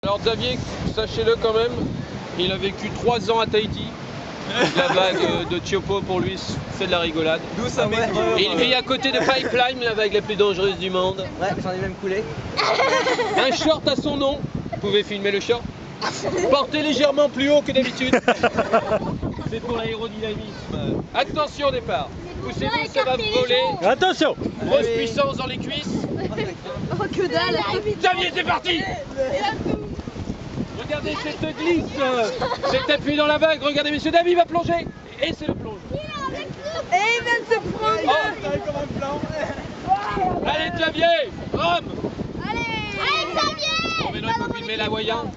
Alors Xavier, sachez-le quand même, il a vécu 3 ans à Tahiti. La vague de Tiopo pour lui fait de la rigolade. D'où ça Il vit à côté de Pipeline, la vague la plus dangereuse du monde. Ouais, j'en ai même coulé. Un short à son nom. Vous pouvez filmer le short. Porté légèrement plus haut que d'habitude. C'est pour l'aérodynamisme. Attention au départ. Poussez-vous, ça va voler. Attention! Grosse puissance dans les cuisses. Oh que dalle! Xavier, c'est parti! Regardez cette glisse, cet appui dans la vague. Regardez, messieurs, dames, il va plonger. Et c'est le plonge. Et il vient de se prendre! Allez, Xavier, Rome. Allez Xavier! Bon, maintenant, il faut filmer la voyante.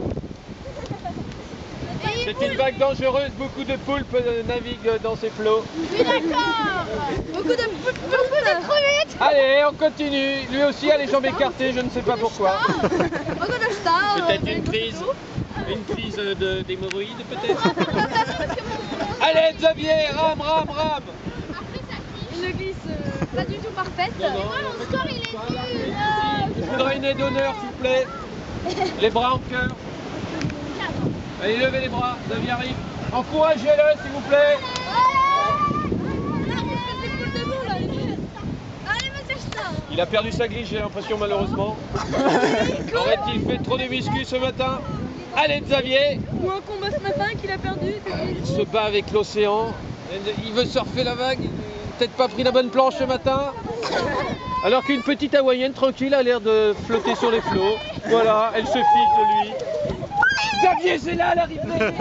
C'est une vague dangereuse. Beaucoup de poulpes naviguent dans ces flots. Oui d'accord! Beaucoup de crevettes! Allez, on continue. Lui aussi a les jambes écartées, je ne sais pas pourquoi. Beaucoup de stars! Peut-être une crise d'hémorroïdes, peut-être. Allez, Xavier, rame. Une glisse pas du tout parfaite. Non, Moi mon score il est nul! Je voudrais une aide d'honneur, s'il vous plaît. Les bras en cœur. Allez, levez les bras, Xavier arrive. Encouragez-le, s'il vous plaît. Il a perdu sa glisse, j'ai l'impression, malheureusement. Aurait-il fait trop de muscu ce matin? Allez, Xavier. Ou un combat ce matin qu'il a perdu. Il se bat avec l'océan. Il veut surfer la vague. Il n'a peut-être pas pris la bonne planche ce matin. Alors qu'une petite hawaïenne tranquille a l'air de flotter sur les flots. Voilà, elle se fiche de lui. Xavier, c'est là à l'arrivée.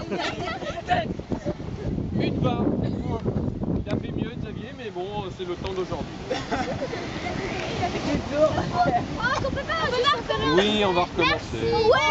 Une barre. Il a fait mieux, Xavier, mais bon, c'est le temps d'aujourd'hui. Oh, on peut pas Oui, on va recommencer. Ouais!